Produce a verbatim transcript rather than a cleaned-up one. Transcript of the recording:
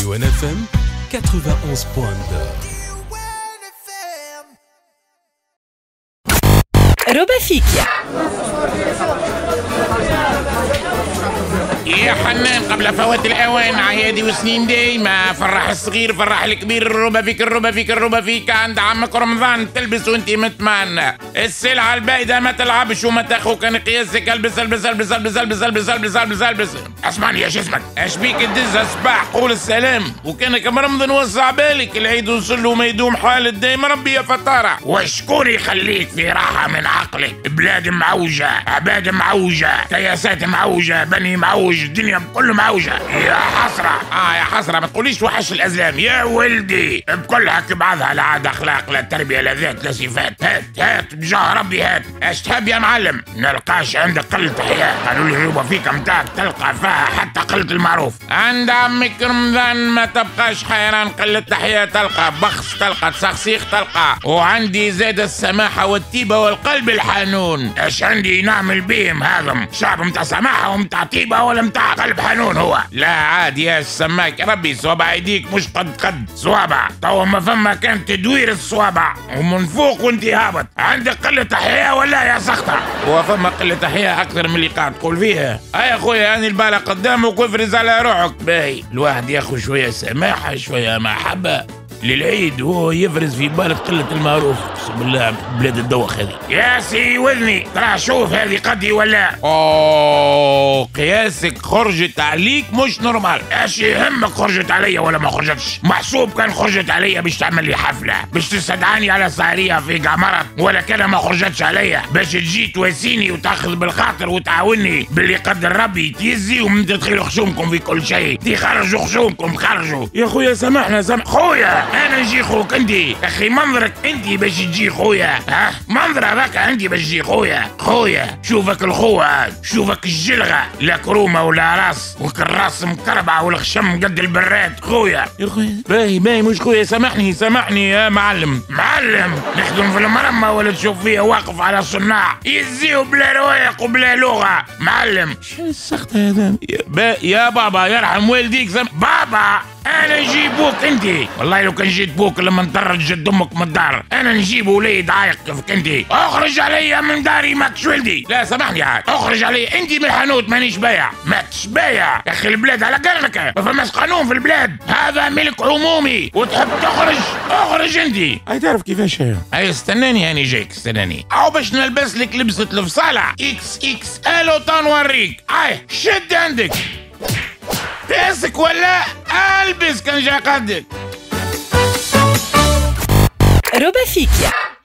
ديوان اف ام ثمانية وتسعين فاصلة اثنين. ربا فيكيا يا حنان قبل فوات الاوان، عيادي وسنين دايما، فرح الصغير فرح الكبير. الربا فيك الربا فيك الربا فيك عند عمك رمضان، تلبس وانتي متمنى. السلعه البايده ما تلعبش وما تاخو كان قياسك. البس البس البس البس البس البس البس البس البس. اسمعني يا جسمك، اش بيك تدز صباح قول السلام وكانك مرمض وسع بالك. العيد وصل وما يدوم حال دايما ربي يا فطاره. وشكون يخليك في راحه من عقلك؟ بلاد معوجه، عباد معوجه، كياسات معوجه، بني معوج، الدنيا كله معوجه. يا حسره اه يا حسره، ما تقوليش وحش الازلام يا ولدي. بكلها كبعضها، لا عاد اخلاق لا تربيه لا ذات لا صفات. هات هات بجاه ربي هات. اش تحب يا معلم؟ نلقاش عندك قله حياه. قالوا لي الربا فيك متاعك تلقى فيها حتى قله المعروف. عند عمك رمضان ما تبقاش حيران، قله حياه تلقى، بخس تلقى، تسخسيخ تلقى. وعندي زاد السماحه والطيبه والقلب الحنون. اش عندي نعمل بيهم هذم؟ شعب متاع سماحه ومتاع طيبه ولا متاع قلب حنون هو؟ لا عادي يا سماك ربي، صوابع ايديك مش قد قد صوابع. توا ما فما كان تدوير الصوابع ومن فوق وانت هابط. عندك قله حياه ولا يا سخطه؟ وفما قله حياه اكثر من اللي قاعد تقول فيها. اي اخويا هاني البالة قدامك وافرز على روحك. باهي الواحد ياخذ شويه سماحه شويه محبه للعيد وهو يفرز في بالك قلة المعروف. اقسم بالله بلاد الدوخ هذه. يا سي وذني ترى شوف هذه قدي ولا؟ اوه قياسك خرجت عليك مش نورمال. ايش يهمك خرجت عليا ولا ما خرجتش؟ محسوب كان خرجت عليا باش تعمل لي حفله، باش تستدعاني على سهريه في قمرت، ولا كان ما خرجتش عليا باش تجي تواسيني وتاخذ بالخاطر وتعاوني باللي قدر ربي تيزي ومن تدخلوا خشومكم في كل شيء. تخرجوا خشومكم خرجوا. يا خويا سامحنا سامح خويا، انا نجي خوك انت. اخي منظرك انت باش تجي خويا، ها منظر هذاك انت باش تجي خويا. خويا شوفك الخوة، شوفك الجلغة، لا كرومة ولا راس، والراس مكربعة والخشم قد البراد. خويا يا خويا باهي باهي مش خويا، سامحني سامحني يا معلم. معلم نخدم في المرمى ولا تشوف فيا واقف على صناع يزيو بلا روايق وبلا لغة؟ معلم شو السخط هذا يا, يا بابا يرحم والديك سم... بابا انا نجيب بوك انت. والله لو كان جيت بوك لما نطرد جد امك من الدار انا نجيب وليد عايق كيفك انت. اخرج علي من داري ماكش ولدي. لا سامحني عاد اخرج علي انت من الحانوت، مانيش بايع ماكش بايع. يا اخي البلاد على قلبك ما فماش قانون في البلاد، هذا ملك عمومي وتحب تخرج اخرج انت. اي تعرف كيفاش هي؟ اي استناني هاني جايك استناني او باش نلبس لك لبسه الفصاله اكس اكس ال وتنوريك. اي شد عندك قياسك ولا البس كان جا قدك. ربا فيكيا.